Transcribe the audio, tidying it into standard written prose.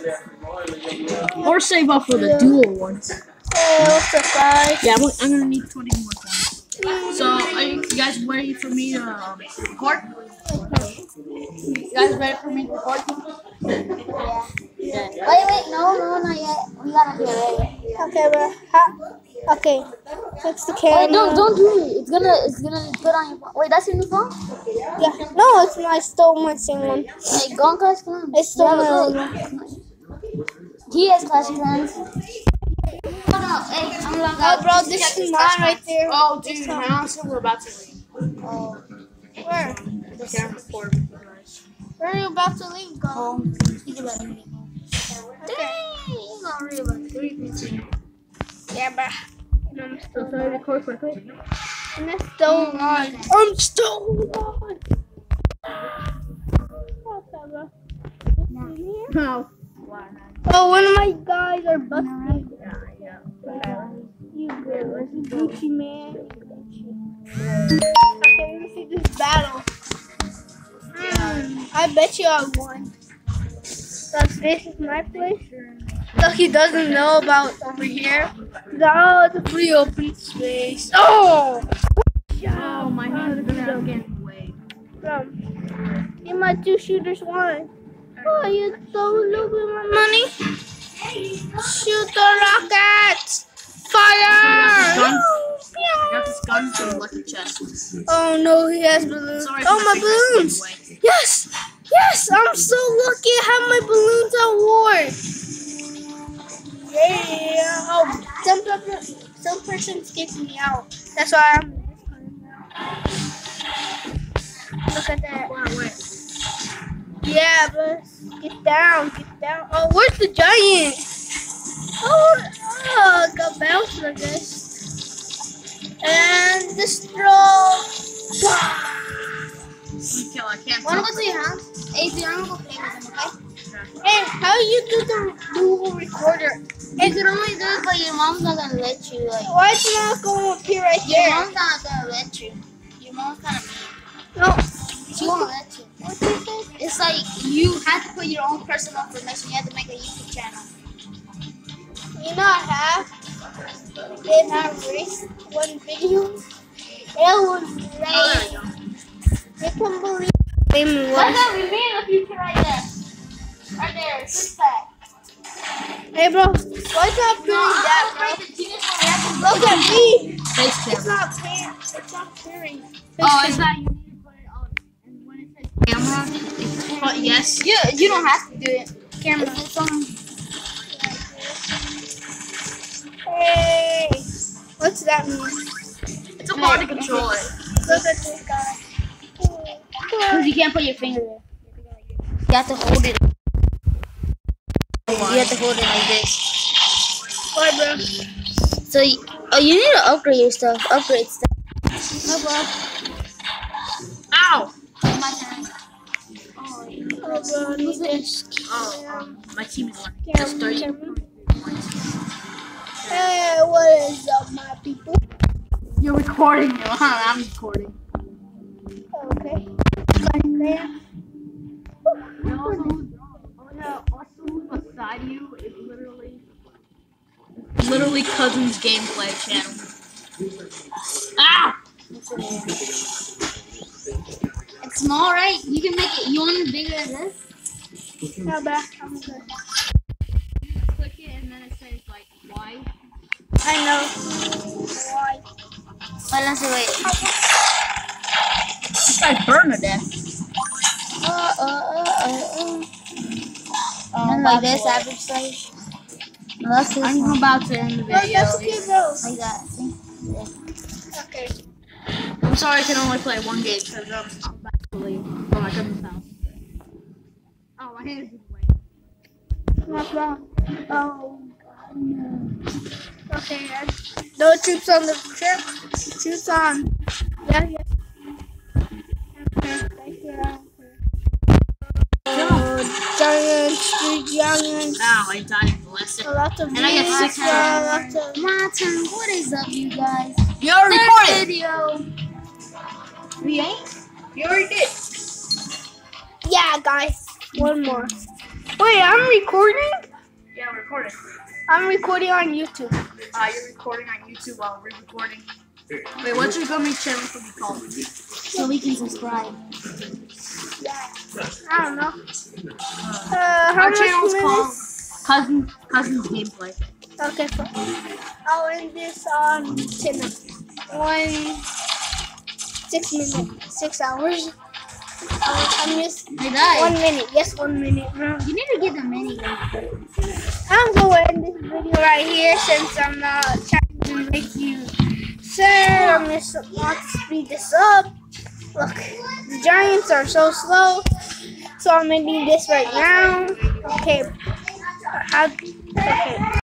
Or save up for the dual ones. What's the price? Yeah, I'm gonna need 20 more coins. So, are you guys ready for me to record? You guys ready for me to record? Yeah. Wait, no, not yet. We gotta get ready. Okay, bro. Okay. Fix the camera. Wait, don't do it. It's gonna put on your phone. Wait, that's your new phone? Yeah. No, it's my stole my same one. Hey, go on Clash of Clans. It's still my old Yeah, one. he has Clash of Clans. Hey, I'm logged Oh, out. bro, this is mine right there. Oh, dude, now we're about to leave. Oh, Where? The camera record with you guys. Where are you about to leave? Go. home. He's about to leave. Dang, he's gonna read about 3:15. Yeah, bro. I'm So, should I record quickly? And it's still on. I'm still on. No. Oh, one of my guys are busting. Yeah. You good, Gucci man. Okay, let's see this battle. I bet you I won. So this is my place. So he doesn't know about over here. Oh, it's a free open space. Oh! Oh, my hands are gonna get in the way. And my 2 shooters won. Oh, you stole a little bit of my money? Shoot the rockets! Fire! I got this gun from the lucky chest. Oh no, he has balloons. Sorry Oh, for my fingers getting balloons! in the way. Yes! Yes! I'm so lucky I have my balloons on war. Yeah! Oh, some person's kicking me out. That's why I'm in this one now. Look at that. Wait. Yeah, but get down. Oh, where's the giant? Oh, got bounced, I guess. And destroy. Kill, I can't Wanna tell. go to your house? Hey, dude, I'm gonna go play with him, okay? Hey, how you do the dual recorder? You can only do it, but your mom's not gonna let you. Like, Why is it not going up here right your there? mom's not gonna let you. Your mom's kind of No. mean. She won't let you. What did you say? It's like you have to put your own personal information. You have to make a YouTube channel. You know I have. And I raced one video. It was great. You can believe it was. Look at me in the future right there. Right there. Six pack. Hey, bro. Why is not clearing that, bro? Look at me. Face It's camera. not clear. It's not clearing. Oh, it's that you need to put it on. And when it says camera, it's but yes. You don't have to do it. Camera. It's on. Hey. What's that mean? It's a hard to control it. Look at this guy. Because you can't put your finger there. You have to hold it. You have to hold it like this. Why, bro? So, you need to upgrade your stuff. Upgrade stuff. No, bro. Ow! My turn. Oh, bro. I need this. Oh, my team is winning. Camera, Just 30 camera. points. Hey, what is up, my people? You're recording, I'm recording. Okay. There. And also who's beside you is literally Cousin's gameplay channel. Ah! It's small, right? You can make it. You want it bigger than this? How bad? I'm good. Click it and then it says like why. I know. Why? Wait, let's wait. This guy's Bernadette. And like this, average size. No, that's this I'm one. about to end the No, video. that's okay, bro. Like that. See? Okay. I'm sorry I can only play one game because I'm about to leave from my cousin's house. Oh, my hand is in the way. Not wrong. Oh, God, no. Okay, no troops on the trip. Troops on. Yeah. Okay, thank you. Giants. Ow, I died in less A lot of And I get bees, 6 lots of. My turn. What is up, you guys? You already Third recorded! video. We ain't? You already did! Yeah, guys. One more. Wait, I'm recording? Yeah, we're recording. I'm recording on YouTube. You're recording on YouTube while we're recording. Wait, what's your gummy channel to be called? So we can subscribe. I don't know. How Our much channel's minutes? called Cousins Gameplay. Okay, I'll end this on 6 minutes, 6 hours. I'm just Hey guys, 1 minute. Yes, 1 minute. you need to get the mini. I'm going to end this video right here since I'm not trying to make you sad. I'm just want to speed this up. Look, the Giants are so slow, so I'm ending this right now. Okay. Okay.